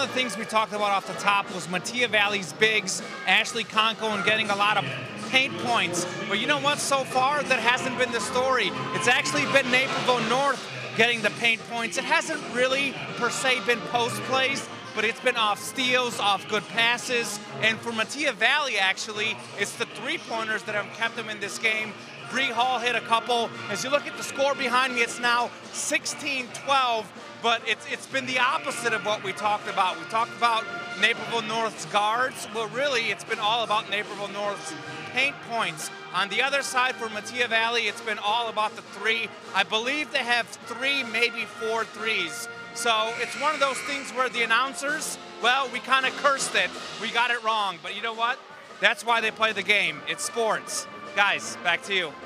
of the things we talked about off the top was Mattia Valley's bigs, Ashley Conco, and getting a lot of paint points. But you know what? So far, that hasn't been the story. It's actually been Naperville North getting the paint points. It hasn't really, per se, been post plays, but it's been off steals, off good passes. And for Mattia Valley, actually, it's the three-pointers that have kept them in this game. Bree Hall hit a couple. As you look at the score behind me, it's now 16-12, but it's been the opposite of what we talked about. We talked about Naperville North's guards. Well, really, it's been all about Naperville North's paint points. On the other side for Mattia Valley, it's been all about the three. I believe they have 3, maybe 4 threes. So it's one of those things where the announcers, well, we kind of cursed it. We got it wrong. But you know what? That's why they play the game. It's sports. Guys, back to you.